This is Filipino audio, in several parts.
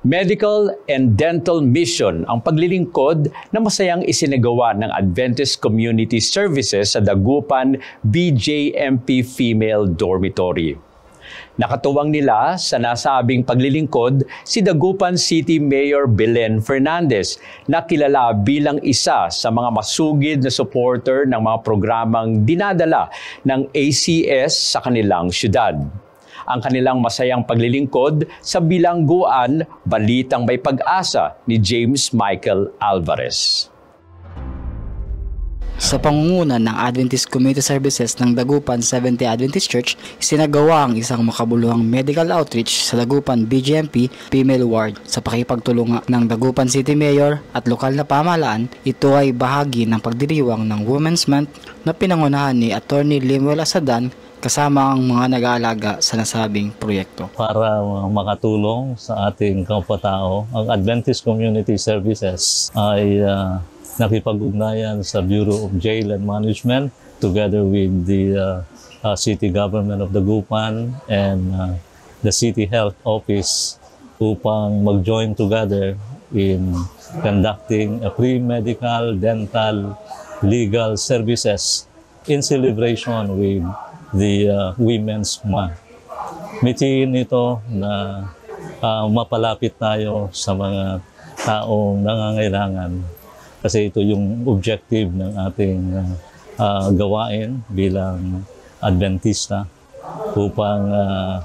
Medical and dental mission ang paglilingkod na masayang isinagawa ng Adventist Community Services sa Dagupan BJMP Female Dormitory. Nakatuwang nila sa nasabing paglilingkod si Dagupan City Mayor Belen Fernandez na kilala bilang isa sa mga masugid na supporter ng mga programang dinadala ng ACS sa kanilang syudad. Ang kanilang masayang paglilingkod sa bilangguan, Balitang May Pag-asa ni James Michael Alvarez. Sa pangunguna ng Adventist Community Services ng Dagupan Seventh-day Adventist Church, isinagawa ang isang makabuluhang medical outreach sa Dagupan BJMP Female Ward. Sa pakipagtulungan ng Dagupan City Mayor at lokal na pamahalaan, ito ay bahagi ng pagdiriwang ng Women's Month na pinangunahan ni Attorney Limuel Asadan kasama ang mga nag-aalaga sa nasabing proyekto. Para makatulong sa ating kapwa-tao, ang Adventist Community Services ay nakipag-ugnayan sa Bureau of Jail and Management together with the City Government of Dagupan and the City Health Office upang mag-join together in conducting a pre-medical, dental, legal services in celebration with the Women's Month. Mitiin ito na mapalapit tayo sa mga taong nangangailangan kasi ito yung objective ng ating gawain bilang Adventista upang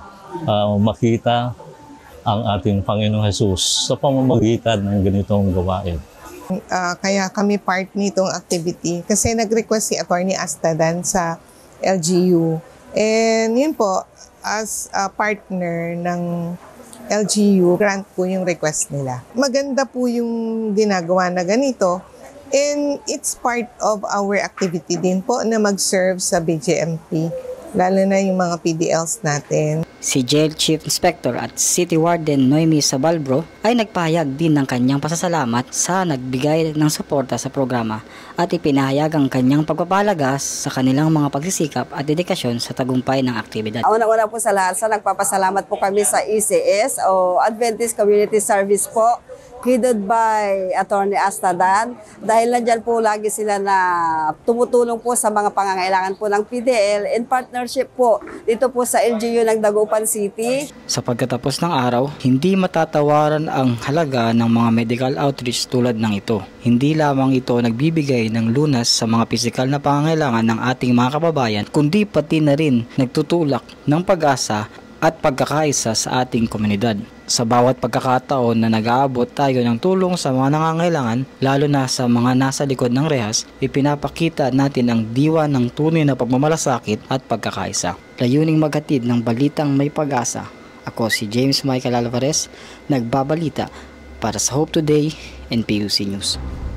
makita ang ating Panginoong Jesus sa pamamagitan ng ganitong gawain. Kaya kami part nitong activity kasi nag-request si Attorney Astadan sa LGU. And yun po, as a partner ng LGU, grant po yung request nila. Maganda po yung ginagawa na ganito. And it's part of our activity din po na mag-serve sa BJMP, lalo na yung mga PDLs natin. Si Jail Chief Inspector at City Warden Noemi Sabalbro ay nagpahayag din ng kanyang pasasalamat sa nagbigay ng suporta sa programa at ipinahayag ang kanyang pagpapalagas sa kanilang mga pagsisikap at dedikasyon sa tagumpay ng aktibidad. Una-una po sa lahat, nagpapasalamat po kami sa ACS o Adventist Community Service po, headed by Attorney Astadan, dahil nandyan po lagi sila na tumutulong po sa mga pangangailangan po ng PDL in partnership po dito po sa LGU ng Dagupan City. Sa pagkatapos ng araw, hindi matatawaran ang halaga ng mga medical outreach tulad ng ito. Hindi lamang ito nagbibigay ng lunas sa mga pisikal na pangangailangan ng ating mga kababayan, kundi pati na rin nagtutulak ng pag-asa at pagkakaisa sa ating komunidad. Sa bawat pagkakataon na nag-aabot tayo ng tulong sa mga nangangailangan, lalo na sa mga nasa likod ng rehas, ipinapakita natin ang diwa ng tunay na pagmamalasakit at pagkakaisa. Layuning maghatid ng balitang may pag-asa. Ako si James Michael Alvarez, nagbabalita para sa Hope Today and PUC News.